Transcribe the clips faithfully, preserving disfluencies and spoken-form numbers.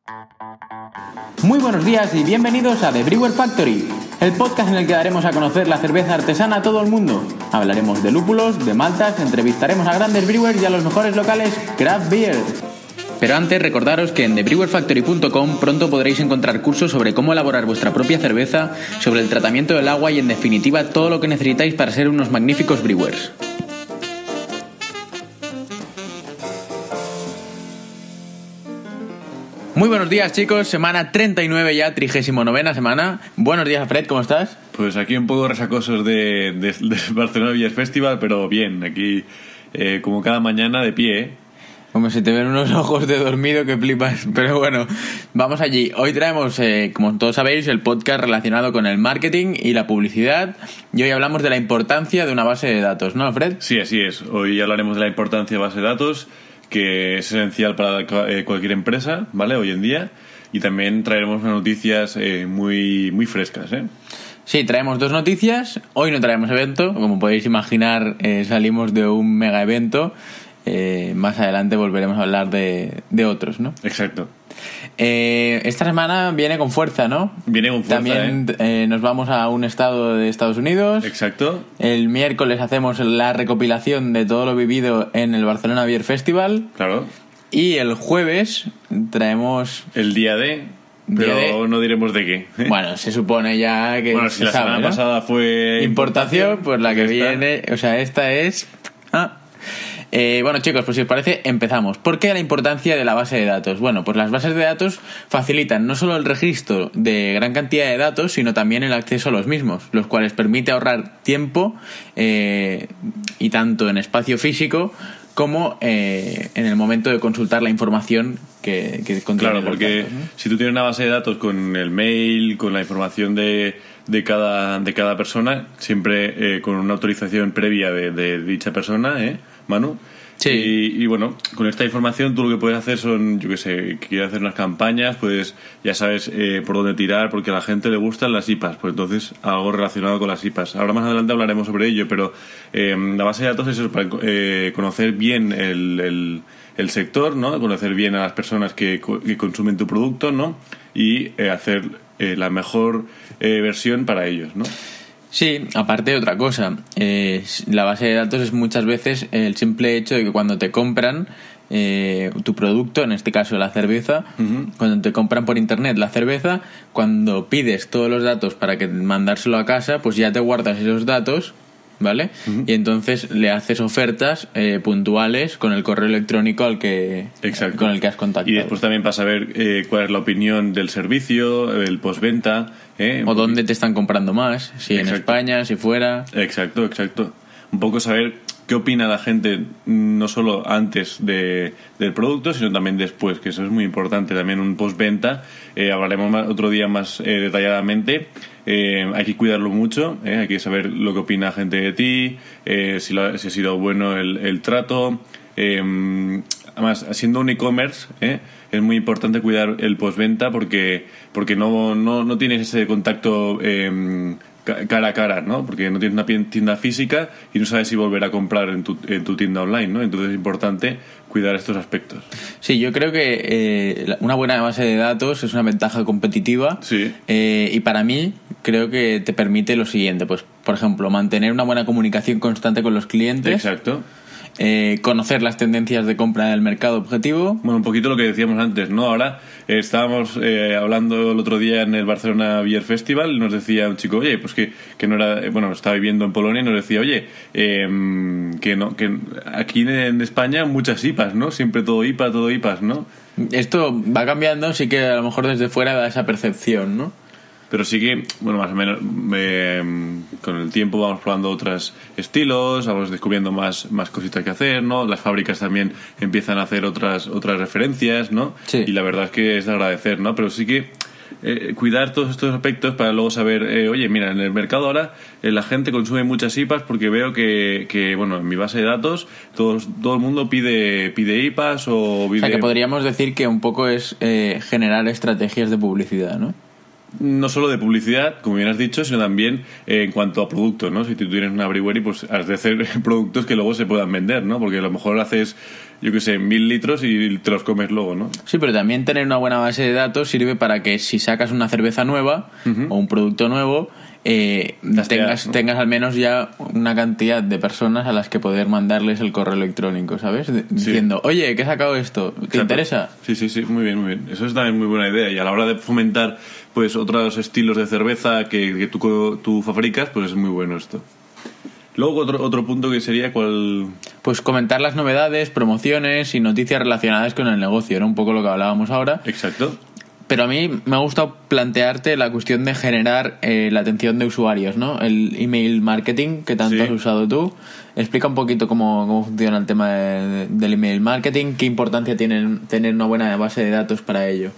Muy buenos días y bienvenidos a The Brewer Factory, el podcast en el que daremos a conocer la cerveza artesana a todo el mundo. Hablaremos de lúpulos, de maltas, entrevistaremos a grandes brewers y a los mejores locales craft beer. Pero antes, recordaros que en the brewer factory punto com pronto podréis encontrar cursos sobre cómo elaborar vuestra propia cerveza, sobre el tratamiento del agua y en definitiva todo lo que necesitáis para ser unos magníficos brewers. Muy buenos días, chicos, semana treinta y nueve ya, trigésimo novena semana. Buenos días, Fred, ¿cómo estás? Pues aquí un poco resacosos de, de, de Barcelona Beer Festival, pero bien, aquí eh, como cada mañana de pie, ¿eh? Como se te ven unos ojos de dormido que flipas. Pero bueno, vamos allí. Hoy traemos, eh, como todos sabéis, el podcast relacionado con el marketing y la publicidad. Y hoy hablamos de la importancia de una base de datos, ¿no, Fred? Sí, así es. Hoy hablaremos de la importancia de base de datos, que es esencial para eh, cualquier empresa, ¿vale? Hoy en día. Y también traeremos unas noticias eh, muy, muy frescas, ¿eh? Sí, traemos dos noticias. Hoy no traemos evento. Como podéis imaginar, eh, salimos de un mega evento. Eh, más adelante volveremos a hablar de, de otros, ¿no? Exacto. Eh, esta semana viene con fuerza, ¿no? Viene con fuerza, También ¿eh? Eh, nos vamos a un estado de Estados Unidos. Exacto. El miércoles hacemos la recopilación de todo lo vivido en el Barcelona Beer Festival. Claro. Y el jueves traemos... El día de... Pero de... no diremos de qué. Bueno, se supone ya que Bueno, si se la sabe, semana ¿no? pasada fue... Importación, pues la que esta... viene... O sea, esta es... Ah... Eh, bueno, chicos, pues si os parece, empezamos. ¿Por qué la importancia de la base de datos? Bueno, pues las bases de datos facilitan no solo el registro de gran cantidad de datos, sino también el acceso a los mismos, los cuales permite ahorrar tiempo eh, y tanto en espacio físico como eh, en el momento de consultar la información que, que contiene. Claro, porque datos, ¿no? Si tú tienes una base de datos con el mail, con la información de, de, cada, de cada persona, siempre eh, con una autorización previa de, de dicha persona, ¿eh, Manu? Sí. Y, y bueno, con esta información tú lo que puedes hacer son, yo qué sé, que quieres hacer unas campañas, pues ya sabes eh, por dónde tirar, porque a la gente le gustan las I P As, pues entonces algo relacionado con las I P As. Ahora más adelante hablaremos sobre ello, pero eh, la base de datos es eso, para eh, conocer bien el, el, el sector, ¿no? Conocer bien a las personas que, que consumen tu producto, ¿no? Y eh, hacer eh, la mejor eh, versión para ellos, ¿no? Sí, aparte de otra cosa, eh, la base de datos es muchas veces el simple hecho de que cuando te compran eh, tu producto, en este caso la cerveza, uh-huh. Cuando te compran por internet la cerveza, cuando pides todos los datos para que mandárselo a casa, pues ya te guardas esos datos, ¿vale? Uh-huh. Y entonces le haces ofertas eh, puntuales con el correo electrónico al que Exacto. con el que has contactado. Y después también para saber eh, cuál es la opinión del servicio, el postventa, ¿eh? O dónde te están comprando más, si Exacto. en España, si fuera. Exacto, exacto. Un poco saber qué opina la gente, no solo antes de, del producto, sino también después, que eso es muy importante. También un postventa, eh, hablaremos más, otro día más eh, detalladamente. Eh, hay que cuidarlo mucho, eh, hay que saber lo que opina la gente de ti, eh, si, lo, si ha sido bueno el, el trato. Eh, además, siendo un e-commerce, eh, es muy importante cuidar el postventa porque porque no, no, no tienes ese contacto eh, cara a cara, ¿no? Porque no tienes una tienda física y no sabes si volver a comprar en tu, en tu tienda online, ¿no? Entonces es importante cuidar estos aspectos. Sí, yo creo que eh, una buena base de datos es una ventaja competitiva. Sí. Eh, y para mí creo que te permite lo siguiente, pues por ejemplo, mantener una buena comunicación constante con los clientes. Exacto. Eh, conocer las tendencias de compra del mercado objetivo. Bueno, un poquito lo que decíamos antes, ¿no? Ahora eh, estábamos eh, hablando el otro día en el Barcelona Beer Festival y nos decía un chico, oye, pues que, que no era, eh, bueno, estaba viviendo en Polonia y nos decía, oye, eh, que no, que aquí en España muchas I P As, ¿no? Siempre todo I P A, todo I P As, ¿no? Esto va cambiando, sí que a lo mejor desde fuera da esa percepción, ¿no? Pero sí que, bueno, más o menos eh, con el tiempo vamos probando otros estilos, vamos descubriendo más, más cositas que hacer, ¿no? Las fábricas también empiezan a hacer otras otras referencias, ¿no? Sí. Y la verdad es que es de agradecer, ¿no? Pero sí que eh, cuidar todos estos aspectos para luego saber, eh, oye, mira, en el mercado ahora eh, la gente consume muchas I P As porque veo que, que bueno, en mi base de datos todos, todo el mundo pide, pide I P As o... Pide... O sea, que podríamos decir que un poco es eh, generar estrategias de publicidad, ¿no? No solo de publicidad, como bien has dicho, sino también eh, en cuanto a productos, ¿no? Si tú tienes una brewery, pues has de hacer productos que luego se puedan vender, ¿no? Porque a lo mejor haces yo qué sé, mil litros y te los comes luego, ¿no? Sí, pero también tener una buena base de datos sirve para que si sacas una cerveza nueva uh-huh. o un producto nuevo, eh, tengas, ¿no? tengas al menos ya una cantidad de personas a las que poder mandarles el correo electrónico, ¿sabes? De, sí. Diciendo, oye, ¿qué he sacado esto? ¿Te Exacto. interesa? Sí, sí, sí, muy bien, muy bien. Eso es también muy buena idea. Y a la hora de fomentar pues otros estilos de cerveza que, que tú, tú fabricas, pues es muy bueno esto. Luego otro, otro punto que sería cuál... Pues comentar las novedades, promociones y noticias relacionadas con el negocio, ¿no? Un poco lo que hablábamos ahora. Exacto. Pero a mí me ha gustado plantearte la cuestión de generar eh, la atención de usuarios, ¿no? El email marketing que tanto sí. has usado tú. Explica un poquito cómo, cómo funciona el tema de, del email marketing, qué importancia tiene tener una buena base de datos para ello.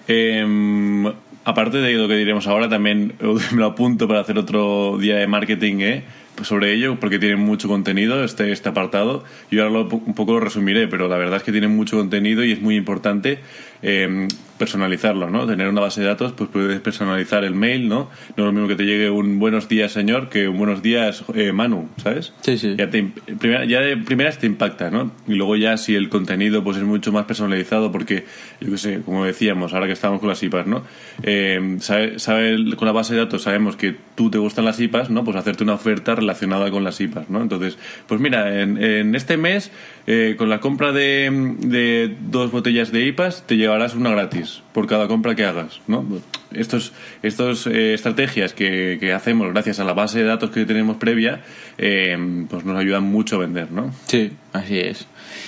Eh, aparte de lo que diremos ahora, también me lo apunto para hacer otro día de marketing, ¿eh? sobre ello, porque tiene mucho contenido este, este apartado. Yo ahora lo, un poco lo resumiré, pero la verdad es que tiene mucho contenido y es muy importante eh, personalizarlo, ¿no? Tener una base de datos, pues puedes personalizar el mail, ¿no? No es lo mismo que te llegue un buenos días, señor, que un buenos días, eh, Manu, ¿sabes? Sí, sí. Ya, te, primera, ya de primeras te impacta, ¿no? Y luego ya si el contenido pues es mucho más personalizado, porque, yo qué sé, como decíamos, ahora que estamos con las I P As, ¿no? Eh, sabe, sabe, con la base de datos sabemos que tú te gustan las I P As, ¿no? Pues hacerte una oferta relacionada con las I P As, ¿no? Entonces, pues mira, en, en este mes, eh, con la compra de, de dos botellas de I P As, te llevarás una gratis por cada compra que hagas, ¿no? Estos, estos eh, estrategias que, que hacemos gracias a la base de datos que tenemos previa, eh, pues nos ayudan mucho a vender, ¿no? Sí, así es.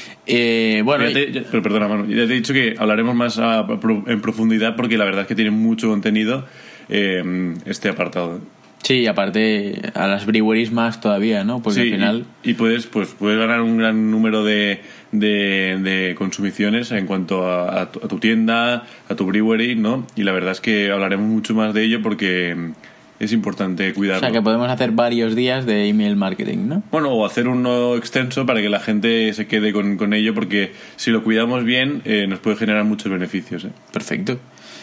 Eh, bueno, ya te, ya, pero perdona, Manu, ya te he dicho que hablaremos más a, a, en profundidad porque la verdad es que tiene mucho contenido eh, este apartado. Sí, aparte a las breweries más todavía, ¿no? Porque sí, al final... Y, y puedes, pues, puedes ganar un gran número de, de, de consumiciones en cuanto a, a, tu, a tu tienda, a tu brewery, ¿no? Y la verdad es que hablaremos mucho más de ello porque es importante cuidarlo. O sea, que podemos hacer varios días de email marketing, ¿no? Bueno, o hacer uno extenso para que la gente se quede con, con ello, porque si lo cuidamos bien eh, nos puede generar muchos beneficios, ¿eh? Perfecto.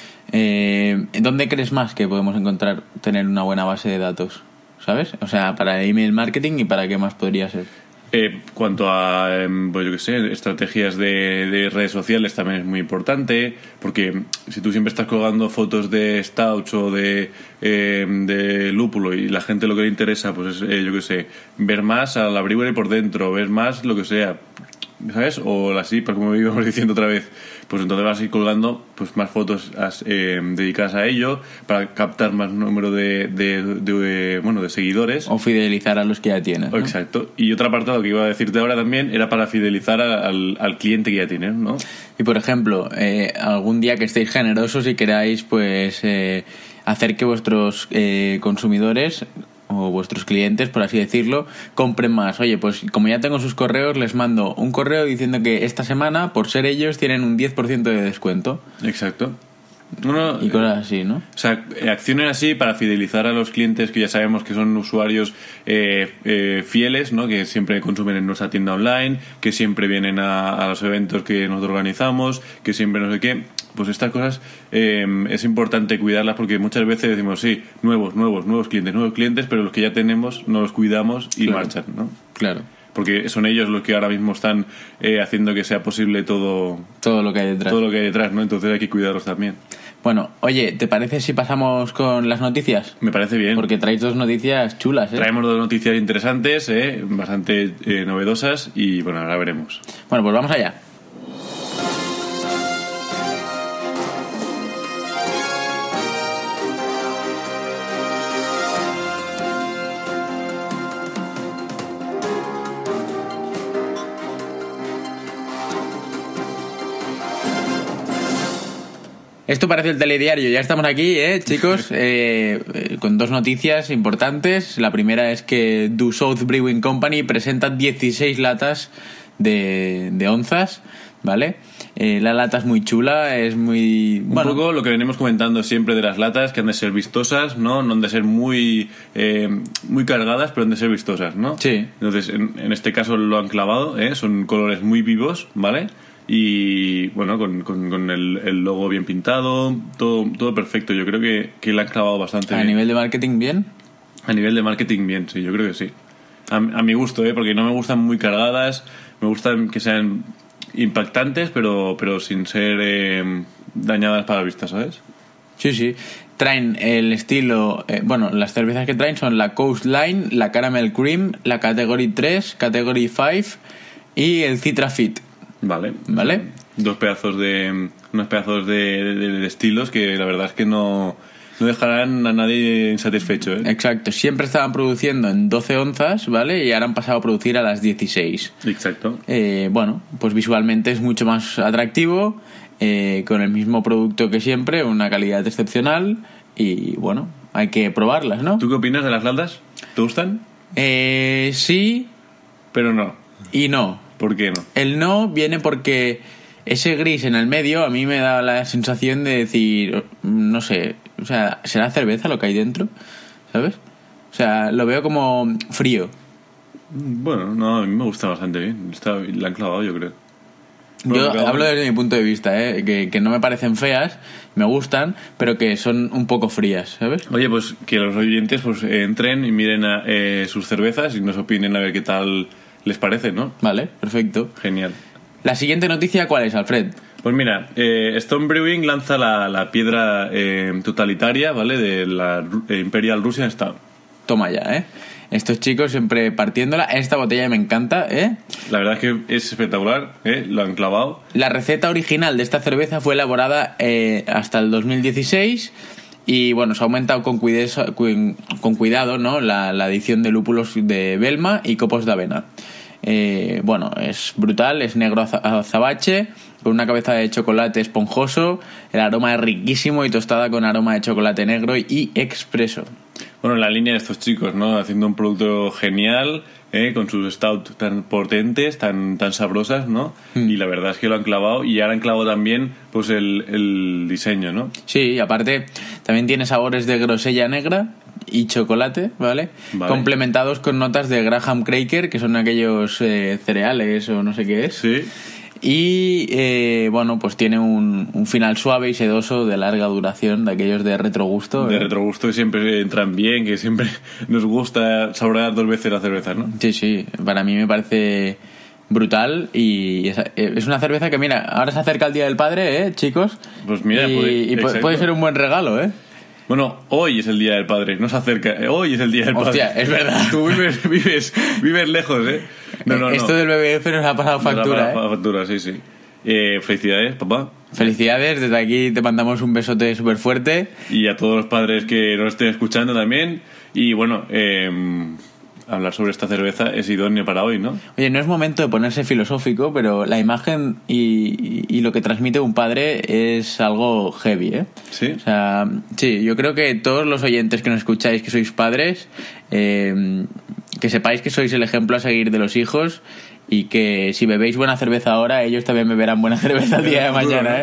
Eh, ¿Dónde crees más que podemos encontrar tener una buena base de datos? ¿Sabes? O sea, para email marketing y para qué más podría ser. Eh, cuanto a, pues yo qué sé, estrategias de, de redes sociales también es muy importante, porque si tú siempre estás colgando fotos de stouts o de, eh, de lúpulo y la gente lo que le interesa, pues es, eh, yo qué sé, ver más a la brewery por dentro, ver más lo que sea, ¿sabes? O las I P As, como íbamos diciendo otra vez, pues entonces vas a ir colgando pues más fotos eh, dedicadas a ello para captar más número de, de, de, de bueno de seguidores o fidelizar a los que ya tienes, ¿no? Exacto. Y otro apartado que iba a decirte ahora también era para fidelizar a, al, al cliente que ya tienes, ¿no? Y por ejemplo, eh, algún día que estéis generosos y queráis pues eh, hacer que vuestros eh, consumidores o vuestros clientes, por así decirlo, compren más. Oye, pues como ya tengo sus correos, les mando un correo diciendo que esta semana, por ser ellos, tienen un diez por ciento de descuento. Exacto. Bueno, y cosas así, ¿no? O sea, acciones así para fidelizar a los clientes que ya sabemos que son usuarios eh, eh, fieles, ¿no? Que siempre consumen en nuestra tienda online, que siempre vienen a, a los eventos que nosotros organizamos, que siempre no sé qué. Pues estas cosas eh, es importante cuidarlas porque muchas veces decimos, sí, nuevos, nuevos, nuevos clientes, nuevos clientes, pero los que ya tenemos no los cuidamos y claro. marchan, ¿no? Claro. Porque son ellos los que ahora mismo están eh, haciendo que sea posible todo, todo lo que hay detrás. Todo lo que hay detrás, ¿no? Entonces hay que cuidarlos también. Bueno, oye, ¿te parece si pasamos con las noticias? Me parece bien. Porque traéis dos noticias chulas, ¿eh? Traemos dos noticias interesantes, ¿eh? Bastante eh, novedosas y, bueno, ahora veremos. Bueno, pues vamos allá. Esto parece el telediario, ya estamos aquí, ¿eh, chicos? Eh, eh, con dos noticias importantes. La primera es que Du South Brewing Company presenta dieciséis latas de, de onzas, ¿vale? Eh, la lata es muy chula, es muy... Un bueno, poco lo que venimos comentando siempre de las latas, que han de ser vistosas, ¿no? No han de ser muy, eh, muy cargadas, pero han de ser vistosas, ¿no? Sí. Entonces, en, en este caso lo han clavado, ¿eh? Son colores muy vivos, ¿vale? Y bueno, con, con, con el, el logo bien pintado, todo, todo perfecto. Yo creo que, que le han clavado bastante ¿A bien. ¿A nivel de marketing bien? A nivel de marketing bien, sí, yo creo que sí. A, a mi gusto, ¿eh? Porque no me gustan muy cargadas, me gustan que sean impactantes, pero, pero sin ser eh, dañadas para la vista, ¿sabes? Sí, sí. Traen el estilo... Eh, bueno, las cervezas que traen son la Coastline, la Caramel Cream, la Category tres, Category cinco y el Citra Fit. Vale. ¿Vale? Dos pedazos de... Unos pedazos de, de, de estilos que la verdad es que no, no dejarán a nadie insatisfecho, ¿eh? Exacto. Siempre estaban produciendo en doce onzas, ¿vale? Y ahora han pasado a producir a las dieciséis. Exacto. Eh, bueno, pues visualmente es mucho más atractivo... Eh, con el mismo producto que siempre, una calidad excepcional y bueno, hay que probarlas, ¿no? ¿Tú qué opinas de las latas? ¿Te gustan? Eh, sí. Pero no. Y no. ¿Por qué no? El no viene porque ese gris en el medio a mí me da la sensación de decir, no sé, o sea, ¿será cerveza lo que hay dentro? ¿Sabes? O sea, lo veo como frío. Bueno, no, a mí me gusta bastante bien. Está, la han clavado, yo creo. Yo bueno, hablo desde mi punto de vista, ¿eh? que, que no me parecen feas, me gustan, pero que son un poco frías, ¿sabes? Oye, pues que los oyentes pues entren y miren a, eh, sus cervezas y nos opinen a ver qué tal les parece, ¿no? Vale, perfecto. Genial. La siguiente noticia, ¿cuál es, Alfred? Pues mira, eh, Stone Brewing lanza la, la piedra eh, totalitaria, ¿vale? De la eh, Imperial Russian Stout. Toma ya, ¿eh? Estos chicos siempre partiéndola. Esta botella me encanta, ¿eh? La verdad es que es espectacular, ¿eh? Lo han clavado. La receta original de esta cerveza fue elaborada eh, hasta el dos mil dieciséis y, bueno, se ha aumentado con, cuidado, con cuidado, ¿no? La, la adición de lúpulos de Belma y copos de avena. Eh, bueno, es brutal, es negro azabache, con una cabeza de chocolate esponjoso, el aroma es riquísimo y tostada con aroma de chocolate negro y expreso. Bueno, la línea de estos chicos, ¿no? Haciendo un producto genial, ¿eh? Con sus stout tan potentes, tan, tan sabrosas, ¿no? Mm. Y la verdad es que lo han clavado y ahora han clavado también pues el, el diseño, ¿no? Sí, y aparte también tiene sabores de grosella negra y chocolate, ¿vale? Vale. Complementados con notas de Graham Cracker, que son aquellos eh, cereales o no sé qué es. Sí. Y eh, bueno, pues tiene un, un final suave y sedoso de larga duración, de aquellos de retrogusto. De ¿eh? retrogusto que siempre entran bien, que siempre nos gusta saborear dos veces la cerveza, ¿no? Sí, sí, para mí me parece brutal y es, es una cerveza que, mira, ahora se acerca el Día del Padre, ¿eh, chicos? Pues mira, y, puede, y puede ser un buen regalo, ¿eh? Bueno, hoy es el Día del Padre, no se acerca, hoy es el Día del Padre. Hostia, es verdad. Tú vives, vives, vives lejos, ¿eh? No, no, Esto no. del B B F nos ha pasado factura, nos ha pasado ¿eh? factura, sí, sí. Eh, felicidades, papá. Felicidades, desde aquí te mandamos un besote súper fuerte. Y a todos los padres que nos estén escuchando también. Y bueno, eh, hablar sobre esta cerveza es idóneo para hoy, ¿no? Oye, no es momento de ponerse filosófico, pero la imagen y, y lo que transmite un padre es algo heavy, ¿eh? Sí. O sea, sí, yo creo que todos los oyentes que nos escucháis que sois padres, eh, que sepáis que sois el ejemplo a seguir de los hijos y que si bebéis buena cerveza ahora, ellos también beberán buena cerveza el día de mañana, ¿eh?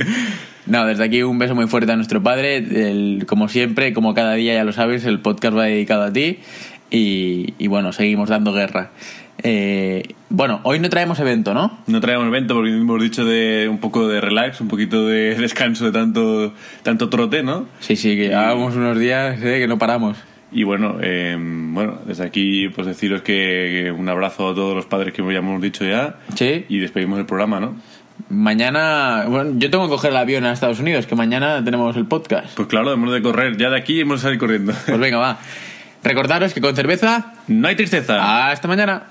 No, desde aquí un beso muy fuerte a nuestro padre. El, como siempre, como cada día ya lo sabes, el podcast va dedicado a ti. Y, y bueno, seguimos dando guerra. Eh, bueno, hoy no traemos evento, ¿no? No traemos evento porque hemos dicho de un poco de relax, un poquito de descanso de tanto tanto trote, ¿no? Sí, sí, que llevábamos unos días eh, que no paramos. Y bueno, eh, bueno, desde aquí pues deciros que, que un abrazo a todos los padres que ya hemos dicho ya. Sí. Y despedimos el programa, ¿no? Mañana, bueno, yo tengo que coger el avión a Estados Unidos, que mañana tenemos el podcast. Pues claro, hemos de correr, ya de aquí hemos de salir corriendo. Pues venga, va. Recordaros que con cerveza no hay tristeza. Hasta mañana.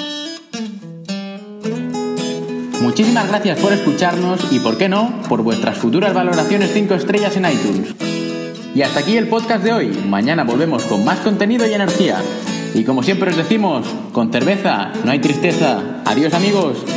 Muchísimas gracias por escucharnos y, por qué no, por vuestras futuras valoraciones cinco estrellas en iTunes. Y hasta aquí el podcast de hoy. Mañana volvemos con más contenido y energía. Y como siempre os decimos, con cerveza no hay tristeza. Adiós, amigos.